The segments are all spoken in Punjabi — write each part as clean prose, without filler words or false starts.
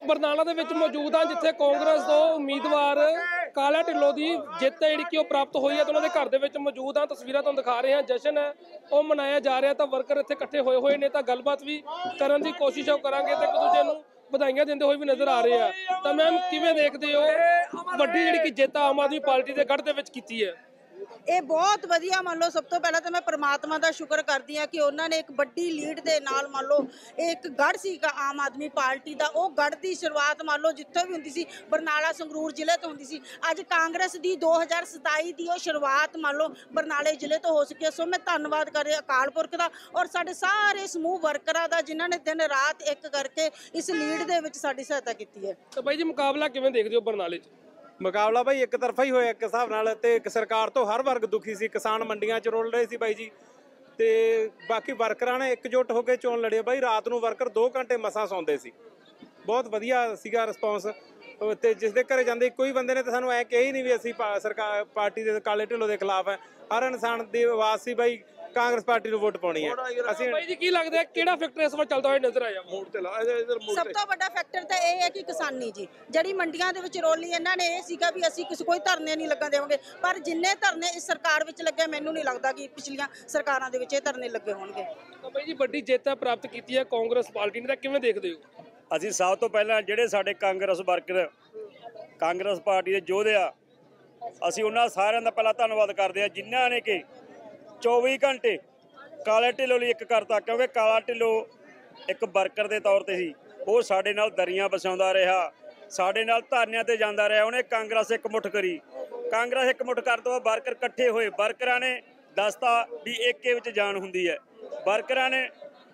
ਬਰਨਾਲਾ ਦੇ ਵਿੱਚ ਮੌਜੂਦ ਹਾਂ ਜਿੱਥੇ ਕਾਂਗਰਸ ਤੋਂ ਉਮੀਦਵਾਰ ਕਾਲਾ ਢਿੱਲੋਂ ਦੀ ਜਿੱਤ ਹੈ ਜਿਹੜੀ ਕਿ ਉਹ ਪ੍ਰਾਪਤ ਹੋਈ ਹੈ ਤੇ ਉਹਨਾਂ ਦੇ ਘਰ ਦੇ ਵਿੱਚ ਮੌਜੂਦ ਹਾਂ। ਤਸਵੀਰਾਂ ਤੁਹਾਨੂੰ ਦਿਖਾ ਰਹੇ ਹਾਂ, ਜਸ਼ਨ ਹੈ ਉਹ ਮਨਾਇਆ ਜਾ ਰਿਹਾ ਤਾਂ ਵਰਕਰ ਇੱਥੇ ਇਕੱਠੇ ਹੋਏ ਨੇ ਤਾਂ ਗੱਲਬਾਤ ਵੀ ਕਰਨ ਦੀ ਕੋਸ਼ਿਸ਼ ਕਰਾਂਗੇ ਤੇ ਇੱਕ ਦੂਜੇ ਨੂੰ ਵਧਾਈਆਂ ਦਿੰਦੇ ਹੋਏ ਵੀ ਨਜ਼ਰ ਆ ਰਹੇ ਆ। ਤਾਂ ਮੈਮ ਕਿਵੇਂ ਦੇਖਦੇ ਹੋ ਵੱਡੀ ਜਿਹੜੀ ਕਿ ਜਿੱਤ ਆਮ ਆਦਮੀ ਪਾਰਟੀ ਦੇ ਗੜ੍ਹ ਦੇ ਵਿੱਚ ਕੀਤੀ ਹੈ? ਇਹ ਬਹੁਤ ਵਧੀਆ। ਮੰਨ ਲਓ ਸਭ ਤੋਂ ਪਹਿਲਾਂ ਤਾਂ ਮੈਂ ਪ੍ਰਮਾਤਮਾ ਦਾ ਸ਼ੁਕਰ ਕਰਦੀ ਹਾਂ ਕਿ ਉਹਨਾਂ ਨੇ ਇੱਕ ਵੱਡੀ ਲੀਡ ਦੇ ਨਾਲ ਮੰਨ ਲਓ ਇੱਕ ਗੜ੍ਹ ਸੀ ਆਮ ਆਦਮੀ ਪਾਰਟੀ ਦਾ, ਉਹ ਗੜ੍ਹ ਦੀ ਸ਼ੁਰੂਆਤ ਮੰਨ ਲਓ ਜਿੱਥੋਂ ਵੀ ਹੁੰਦੀ ਸੀ ਬਰਨਾਲਾ ਸੰਗਰੂਰ ਜ਼ਿਲ੍ਹੇ ਤੋਂ ਹੁੰਦੀ ਸੀ। ਅੱਜ ਕਾਂਗਰਸ ਦੀ 2027 ਦੀ ਉਹ ਸ਼ੁਰੂਆਤ ਮੰਨ ਲਓ ਬਰਨਾਲੇ ਜ਼ਿਲ੍ਹੇ ਤੋਂ ਹੋ ਸਕੀ ਹੈ। ਸੋ ਮੈਂ ਧੰਨਵਾਦ ਕਰ ਰਹੀ ਅਕਾਲ ਪੁਰਖ ਦਾ ਔਰ ਸਾਡੇ ਸਾਰੇ ਸਮੂਹ ਵਰਕਰਾਂ ਦਾ ਜਿਨ੍ਹਾਂ ਨੇ ਦਿਨ ਰਾਤ ਇੱਕ ਕਰਕੇ ਇਸ ਲੀਡ ਦੇ ਵਿੱਚ ਸਾਡੀ ਸਹਾਇਤਾ ਕੀਤੀ ਹੈ। ਤਾਂ ਬਾਈ ਜੀ ਮੁਕਾਬਲਾ ਕਿਵੇਂ ਦੇਖਦੇ ਹੋ ਬਰਨਾਲੇ 'ਚ? ਮੁਕਾਬਲਾ ਬਾਈ ਇੱਕ ਤਰਫਾ ਹੀ ਹੋਇਆ ਇੱਕ ਹਿਸਾਬ ਨਾਲ ਤੇ ਸਰਕਾਰ ਤੋਂ ਹਰ ਵਰਗ ਦੁਖੀ ਸੀ। ਕਿਸਾਨ ਮੰਡੀਆਂ 'ਚ ਰੋਲ ਰਹੇ ਸੀ ਬਾਈ ਜੀ ਤੇ ਬਾਕੀ ਵਰਕਰਾਂ ਨੇ ਇਕਜੁੱਟ ਹੋ ਕੇ ਚੋਣ ਲੜੀ ਬਾਈ। ਰਾਤ ਨੂੰ ਵਰਕਰ 2 ਘੰਟੇ ਮਸਾਂ ਸੌਂਦੇ ਸੀ। ਬਹੁਤ ਵਧੀਆ ਸੀਗਾ ਰਿਸਪੌਂਸ ਤੇ ਜਿਸ ਦੇ ਘਰੇ ਜਾਂਦੇ ਕੋਈ ਬੰਦੇ ਨੇ ਤਾਂ ਸਾਨੂੰ ਐ ਕਹੀ ਨਹੀਂ ਵੀ ਅਸੀਂ ਸਰਕਾਰ ਪਾਰਟੀ ਦੇ ਕਾਲੇ ਢਿੱਲੋਂ ਦੇ ਖਿਲਾਫ ਹੈ। ਹਰ ਇਨਸਾਨ ਦੀ ਆਵਾਜ਼ ਸੀ ਬਾਈ ਕਾਂਗਰਸ ਪਾਰਟੀ ਨੂੰ ਵੋਟ ਪਾਉਣੀ ਹੈ। ਅਸੀਂ ਬਾਈ ਜੀ ਕੀ ਲੱਗਦਾ ਕਿਹੜਾ ਫੈਕਟਰ ਇਸ ਵਾਰ ਚੱਲਦਾ ਹੋਇਆ ਨਜ਼ਰ ਆਇਆ? ਮੋੜ ਤੇ ਲਾ ਸਭ ਤੋਂ ਵੱਡਾ ਫੈਕਟਰ ਤਾਂ ਇਹ ਹੈ ਕਿ ਕਿਸਾਨੀ ਜੀ ਜਿਹੜੀ ਮੰਡੀਆਂ ਦੇ ਵਿੱਚ ਰੋਲੀ ਇਹਨਾਂ ਨੇ ਇਹ ਸੀਗਾ ਵੀ ਅਸੀਂ ਕਿਸੇ ਕੋਈ ਧਰਨੇ ਨਹੀਂ ਲੱਗਣ ਦੇਵਾਂਗੇ, ਪਰ ਜਿੰਨੇ ਧਰਨੇ ਇਸ ਸਰਕਾਰ ਵਿੱਚ ਲੱਗੇ ਮੈਨੂੰ ਨਹੀਂ ਲੱਗਦਾ ਕਿ ਪਿਛਲੀਆਂ ਸਰਕਾਰਾਂ ਦੇ ਵਿੱਚ ਇਹ ਧਰਨੇ ਲੱਗੇ ਹੋਣਗੇ। ਤਾਂ ਬਾਈ ਜੀ ਵੱਡੀ ਜਿੱਤ ਪ੍ਰਾਪਤ ਕੀਤੀ ਹੈ ਕਾਂਗਰਸ ਪਾਰਟੀ ਨੇ, ਤਾਂ ਕਿਵੇਂ ਦੇਖਦੇ ਹੋ? ਅਸੀਂ ਸਭ ਤੋਂ ਪਹਿਲਾਂ ਜਿਹੜੇ ਸਾਡੇ ਕਾਂਗਰਸ ਵਰਕਰ ਕਾਂਗਰਸ ਪਾਰਟੀ ਦੇ ਯੋਧੇ ਆ, ਅਸੀਂ ਉਹਨਾਂ ਸਾਰਿਆਂ ਦਾ ਪਹਿਲਾਂ ਧੰਨਵਾਦ ਕਰਦੇ ਹਾਂ ਜਿਨ੍ਹਾਂ ਨੇ ਕਿ 24 ਘੰਟੇ ਕਾਲੇ ਢਿੱਲੋਂ ਲਈ ਇੱਕ ਕਰਤਾ। ਕਿਉਂਕਿ ਕਾਲਾ ਢਿੱਲੋਂ ਇੱਕ ਵਰਕਰ ਦੇ ਤੌਰ ਤੇ ਸੀ, ਉਹ ਸਾਡੇ ਨਾਲ ਦਰੀਆਂ ਵਸਾਉਂਦਾ ਰਿਹਾ, ਸਾਡੇ ਨਾਲ ਧਰਨਿਆਂ ਤੇ ਜਾਂਦਾ ਰਿਹਾ। ਉਹਨੇ ਕਾਂਗਰਸ ਇੱਕ ਮੁੱਠ ਕਰੀ। ਕਾਂਗਰਸ ਇੱਕ ਮੁੱਠ ਕਰਨ ਤੋਂ ਬਾਅਦ ਵਰਕਰ ਇਕੱਠੇ ਹੋਏ। ਵਰਕਰਾਂ ਨੇ ਦੱਸਤਾ ਵੀ ਏਕੇ ਵਿੱਚ ਜਾਨ ਹੁੰਦੀ ਹੈ। ਵਰਕਰਾਂ ਨੇ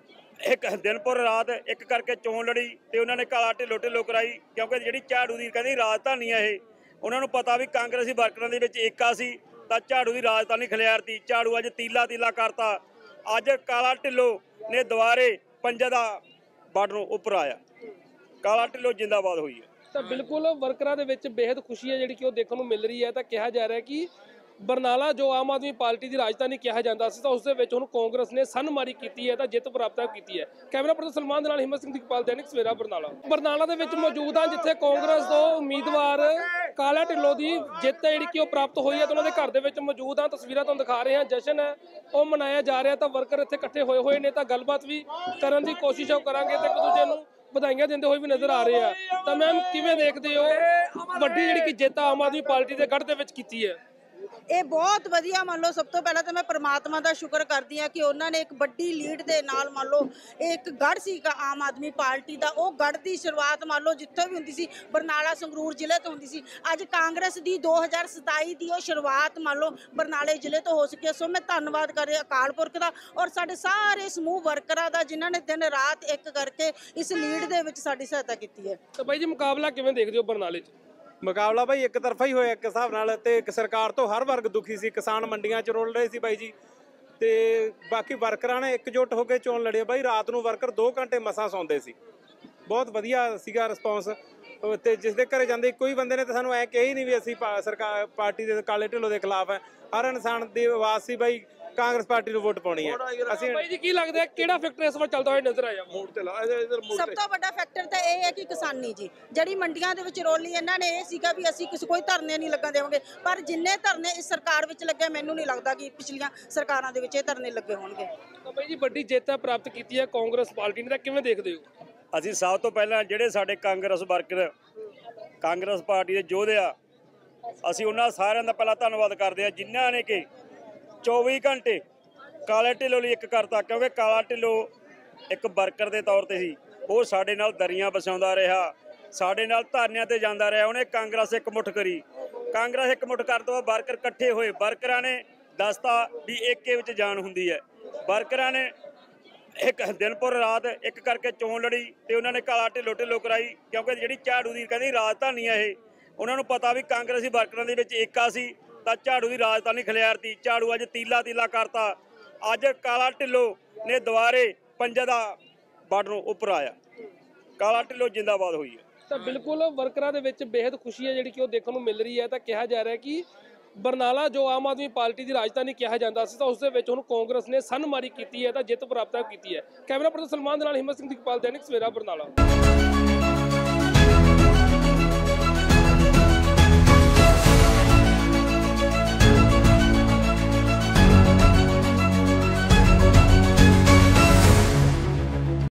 ਇੱਕ ਦਿਨ ਪਰ ਰਾਤ ਇੱਕ ਕਰਕੇ ਚੋਣ ਲੜੀ ਤੇ ਉਹਨਾਂ ਨੇ ਕਾਲਾ ਢਿੱਲੋਂ ਕਰਾਈ। ਕਿਉਂਕਿ ਜਿਹੜੀ ਝਾੜੂ ਦੀ ਕਹਿੰਦੀ ਰਾਜਧਾਨੀ ਆ ਇਹ, ਉਹਨਾਂ ਨੂੰ ਪਤਾ ਵੀ ਕਾਂਗਰਸੀ ਵਰਕਰਾਂ ਦੇ ਵਿੱਚ ਏਕਾ ਸੀ ਤਾਂ ਝਾੜੂ ਦੀ ਰਾਜਧਾਨੀ ਖਿਲਾਰਤੀ। ਝਾੜੂ ਅੱਜ ਤੀਲਾ ਕਰਤਾ। ਅੱਜ ਕਾਲਾ ਢਿੱਲੋਂ ਨੇ ਦੁਬਾਰੇ ਪੰਜਾ ਦਾ ਬਾਰਡਰ ਉੱਪਰ ਆਇਆ। ਕਾਲਾ ਢਿੱਲੋਂ ਜਿੰਦਾਬਾਦ ਹੋਈ ਹੈ। ਤਾਂ ਬਿਲਕੁਲ ਵਰਕਰਾਂ ਦੇ ਵਿੱਚ ਬੇहद ਖੁਸ਼ੀ ਹੈ ਜਿਹੜੀ ਕਿ ਉਹ ਦੇਖਣ ਨੂੰ ਮਿਲ ਰਹੀ ਹੈ। ਤਾਂ ਕਿਹਾ ਜਾ ਰਿਹਾ ਕਿ ਬਰਨਾਲਾ ਜੋ ਆਮ ਆਦਮੀ ਪਾਰਟੀ ਦੀ ਰਾਜਧਾਨੀ ਕਿਹਾ ਜਾਂਦਾ ਸੀ ਤਾਂ ਉਸ ਦੇ ਵਿੱਚ ਹੁਣ ਕਾਂਗਰਸ ਨੇ ਸਨਮਾਰੀ ਕੀਤੀ ਹੈ ਤਾਂ ਜਿੱਤ ਪ੍ਰਾਪਤ ਕੀਤੀ ਹੈ। ਕੈਮਰਾ ਪਰਸਨ ਸਲਮਾਨ ਦੇ ਨਾਲ ਹਿੰਮਤ ਸਿੰਘ ਦੀਪਾਲ, ਦੈਨਿਕ ਸਵੇਰਾ ਬਰਨਾਲਾ ਦੇ ਵਿੱਚ ਮੌਜੂਦ ਹਾਂ ਜਿੱਥੇ ਕਾਂਗਰਸ ਤੋਂ ਉਮੀਦਵਾਰ ਕਾਲਾ ਢਿੱਲੋਂ ਦੀ ਜਿੱਤ ਹੈ ਜਿਹੜੀ ਕਿ ਉਹ ਪ੍ਰਾਪਤ ਹੋਈ ਹੈ ਤੇ ਉਹਨਾਂ ਦੇ ਘਰ ਦੇ ਵਿੱਚ ਮੌਜੂਦ ਹਾਂ। ਤਸਵੀਰਾਂ ਤੁਹਾਨੂੰ ਦਿਖਾ ਰਹੇ ਹਾਂ, ਜਸ਼ਨ ਹੈ ਉਹ ਮਨਾਇਆ ਜਾ ਰਿਹਾ ਤਾਂ ਵਰਕਰ ਇੱਥੇ ਇਕੱਠੇ ਹੋਏ ਨੇ ਤਾਂ ਗੱਲਬਾਤ ਵੀ ਕਰਨ ਦੀ ਕੋਸ਼ਿਸ਼ ਕਰਾਂਗੇ ਤੇ ਇੱਕ ਦੂਜੇ ਨੂੰ ਵਧਾਈਆਂ ਦਿੰਦੇ ਹੋਏ ਵੀ ਨਜ਼ਰ ਆ ਰਹੇ ਆ। ਤਾਂ ਮੈਮ ਕਿਵੇਂ ਦੇਖਦੇ ਹੋ ਵੱਡੀ ਜਿਹੜੀ ਕਿ ਜਿੱਤ ਆਮ ਆਦਮੀ ਪਾਰਟੀ ਦੇ ਗੜ੍ਹ ਦੇ ਵਿੱਚ ਕੀਤੀ ਹੈ? ਇਹ ਬਹੁਤ ਵਧੀਆ। ਮੰਨ ਲਓ ਸਭ ਤੋਂ ਪਹਿਲਾਂ ਤਾਂ ਮੈਂ ਪ੍ਰਮਾਤਮਾ ਦਾ ਸ਼ੁਕਰ ਕਰਦੀ ਹਾਂ ਕਿ ਉਹਨਾਂ ਨੇ ਇੱਕ ਵੱਡੀ ਲੀਡ ਦੇ ਨਾਲ ਮੰਨ ਲਓ ਇੱਕ ਗੜ੍ਹ ਸੀ ਆਮ ਆਦਮੀ ਪਾਰਟੀ ਦਾ, ਉਹ ਗੜ੍ਹ ਦੀ ਸ਼ੁਰੂਆਤ ਮੰਨ ਲਓ ਜਿੱਥੋਂ ਵੀ ਹੁੰਦੀ ਸੀ ਬਰਨਾਲਾ ਸੰਗਰੂਰ ਜ਼ਿਲ੍ਹੇ ਤੋਂ ਹੁੰਦੀ ਸੀ। ਅੱਜ ਕਾਂਗਰਸ ਦੀ 2027 ਦੀ ਉਹ ਸ਼ੁਰੂਆਤ ਮੰਨ ਲਓ ਬਰਨਾਲੇ ਜ਼ਿਲ੍ਹੇ ਤੋਂ ਹੋ ਸਕੀ ਹੈ। ਸੋ ਮੈਂ ਧੰਨਵਾਦ ਕਰ ਰਹੀ ਅਕਾਲ ਪੁਰਖ ਦਾ ਔਰ ਸਾਡੇ ਸਾਰੇ ਸਮੂਹ ਵਰਕਰਾਂ ਦਾ ਜਿਨ੍ਹਾਂ ਨੇ ਦਿਨ ਰਾਤ ਇੱਕ ਕਰਕੇ ਇਸ ਲੀਡ ਦੇ ਵਿੱਚ ਸਾਡੀ ਸਹਾਇਤਾ ਕੀਤੀ ਹੈ। ਤਾਂ ਬਾਈ ਜੀ ਮੁਕਾਬਲਾ ਕਿਵੇਂ ਦੇਖਦੇ ਹੋ ਬਰਨਾਲੇ 'ਚ? ਮੁਕਾਬਲਾ ਬਾਈ ਇੱਕ ਤਰਫਾ ਹੀ ਹੋਇਆ ਇੱਕ ਹਿਸਾਬ ਨਾਲ ਤੇ ਸਰਕਾਰ ਤੋਂ ਹਰ ਵਰਗ ਦੁਖੀ ਸੀ। ਕਿਸਾਨ ਮੰਡੀਆਂ 'ਚ ਰੋਲ ਰਹੇ ਸੀ ਬਾਈ ਜੀ ਤੇ ਬਾਕੀ ਵਰਕਰਾਂ ਨੇ ਇਕਜੁੱਟ ਹੋ ਕੇ ਚੋਣ ਲੜੀ ਬਾਈ। ਰਾਤ ਨੂੰ ਵਰਕਰ 2 ਘੰਟੇ ਮਸਾਂ ਸੌਂਦੇ ਸੀ। ਬਹੁਤ ਵਧੀਆ ਸੀਗਾ ਰਿਸਪੌਂਸ ਤੇ ਜਿਸ ਦੇ ਘਰੇ ਜਾਂਦੇ ਕੋਈ ਬੰਦੇ ਨੇ ਤਾਂ ਸਾਨੂੰ ਐ ਕਹੀ ਨਹੀਂ ਵੀ ਅਸੀਂ ਸਰਕਾਰ ਪਾਰਟੀ ਦੇ ਕਾਲੇ ਢਿੱਲੋਂ ਦੇ ਖਿਲਾਫ ਹੈ। ਹਰ ਇਨਸਾਨ ਦੀ ਆਵਾਜ਼ ਸੀ ਬਾਈ ਕਾਂਗਰਸ ਪਾਰਟੀ ਨੂੰ ਵੋਟ ਪਾਉਣੀ ਹੈ। ਅਸੀਂ ਬਾਈ ਜੀ ਕੀ ਲੱਗਦਾ ਕਿਹੜਾ ਫੈਕਟਰ ਇਸ ਵਾਰ ਚੱਲਦਾ ਹੋਇਆ ਨਜ਼ਰ ਆਇਆ? ਮੋੜ ਤੇ ਲਾ ਸਭ ਤੋਂ ਵੱਡਾ ਫੈਕਟਰ ਤਾਂ ਇਹ ਹੈ ਕਿ ਕਿਸਾਨੀ ਜੀ ਜਿਹੜੀ ਮੰਡੀਆਂ ਦੇ ਵਿੱਚ ਰੋਲੀ ਇਹਨਾਂ ਨੇ ਇਹ ਸੀਗਾ ਵੀ ਅਸੀਂ ਕਿਸੇ ਕੋਈ ਧਰਨੇ ਨਹੀਂ ਲੱਗਣ ਦੇਵਾਂਗੇ, ਪਰ ਜਿੰਨੇ ਧਰਨੇ ਇਸ ਸਰਕਾਰ ਵਿੱਚ ਲੱਗੇ ਮੈਨੂੰ ਨਹੀਂ ਲੱਗਦਾ ਕਿ ਪਿਛਲੀਆਂ ਸਰਕਾਰਾਂ ਦੇ ਵਿੱਚ ਇਹ ਧਰਨੇ ਲੱਗੇ ਹੋਣਗੇ। ਤਾਂ ਬਾਈ ਜੀ ਵੱਡੀ ਜਿੱਤ ਪ੍ਰਾਪਤ ਕੀਤੀ ਹੈ ਕਾਂਗਰਸ ਪਾਰਟੀ ਨੇ, ਤਾਂ ਕਿਵੇਂ ਦੇਖਦੇ ਹੋ? ਅਸੀਂ ਸਭ ਤੋਂ ਪਹਿਲਾਂ ਜਿਹੜੇ ਸਾਡੇ ਕਾਂਗਰਸ ਵਰਕਰ ਕਾਂਗਰਸ ਪਾਰਟੀ ਦੇ ਯੋਧੇ ਆ, ਅਸੀਂ ਉਹਨਾਂ ਸਾਰਿਆਂ ਦਾ ਪਹਿਲਾਂ ਧੰਨਵਾਦ ਕਰਦੇ ਹਾਂ ਜਿਨ੍ਹਾਂ ਨੇ ਕਿ 24 ਘੰਟੇ ਕਾਲੇ ਢਿੱਲੋਂ ਲਈ ਇੱਕ ਕਰਤਾ। ਕਿਉਂਕਿ ਕਾਲਾ ਢਿੱਲੋਂ ਇੱਕ ਵਰਕਰ ਦੇ ਤੌਰ ਤੇ ਸੀ, ਉਹ ਸਾਡੇ ਨਾਲ ਦਰੀਆਂ ਵਸਾਉਂਦਾ ਰਿਹਾ, ਸਾਡੇ ਨਾਲ ਧਰਨਿਆਂ ਤੇ ਜਾਂਦਾ ਰਿਹਾ। ਉਹਨੇ ਕਾਂਗਰਸ ਇੱਕ ਮੁੱਠ ਕਰੀ। ਕਾਂਗਰਸ ਇੱਕ ਮੁੱਠ ਕਰਨ ਤੋਂ ਬਾਅਦ ਵਰਕਰ ਇਕੱਠੇ ਹੋਏ। ਵਰਕਰਾਂ ਨੇ ਦੱਸਤਾ ਵੀ ਏਕੇ ਵਿੱਚ ਜਾਨ ਹੁੰਦੀ ਹੈ। ਵਰਕਰਾਂ ਨੇ ਇੱਕ ਦਿਨ ਪਰ ਰਾਤ ਇੱਕ ਕਰਕੇ ਚੋਣ ਲੜੀ ਤੇ ਉਹਨਾਂ ਨੇ ਕਾਲਾ ਢਿੱਲੋਂ ਕਰਾਈ। ਕਿਉਂਕਿ ਜਿਹੜੀ ਝਾੜੂ ਦੀ ਕਹਿੰਦੀ ਰਾਜਧਾਨੀ ਆ ਇਹ, ਉਹਨਾਂ ਨੂੰ ਪਤਾ ਵੀ ਕਾਂਗਰਸੀ ਵਰਕਰਾਂ ਦੇ ਵਿੱਚ ਏਕਾ ਸੀ ਤਾਂ ਝਾੜੂ ਦੀ ਰਾਜਧਾਨੀ ਖਿਲਾਰਤੀ। ਝਾੜੂ ਅੱਜ ਤੀਲਾ ਕਰਤਾ। ਅੱਜ ਕਾਲਾ ਢਿੱਲੋਂ ਨੇ ਦੁਬਾਰੇ ਪੰਜਾ ਦਾ ਬਾਰਡਰ ਉੱਪਰ ਆਇਆ। ਕਾਲਾ ਢਿੱਲੋਂ ਜਿੰਦਾਬਾਦ ਹੋਈ ਹੈ। ਤਾਂ ਬਿਲਕੁਲ ਵਰਕਰਾਂ ਦੇ ਵਿੱਚ ਬੇहद ਖੁਸ਼ੀ ਹੈ ਜਿਹੜੀ ਕਿ ਉਹ ਦੇਖਣ ਨੂੰ ਮਿਲ ਰਹੀ ਹੈ। ਤਾਂ ਕਿਹਾ ਜਾ ਰਿਹਾ ਕਿ ਬਰਨਾਲਾ ਜੋ ਆਮ ਆਦਮੀ ਪਾਰਟੀ ਦੀ ਰਾਜਧਾਨੀ ਕਿਹਾ ਜਾਂਦਾ ਸੀ ਤਾਂ ਉਸ ਦੇ ਵਿੱਚ ਹੁਣ ਕਾਂਗਰਸ ਨੇ ਸਨਮਾਰੀ ਕੀਤੀ ਹੈ ਤਾਂ ਜਿੱਤ ਪ੍ਰਾਪਤ ਕੀਤੀ ਹੈ। ਕੈਮਰਾ ਪਰਸਨ ਸਲਮਾਨ ਦੇ ਨਾਲ ਹਿੰਮਤ ਸਿੰਘ ਦੀਪਾਲ, ਦੈਨਿਕ ਸਵੇਰਾ ਬਰਨਾਲਾ।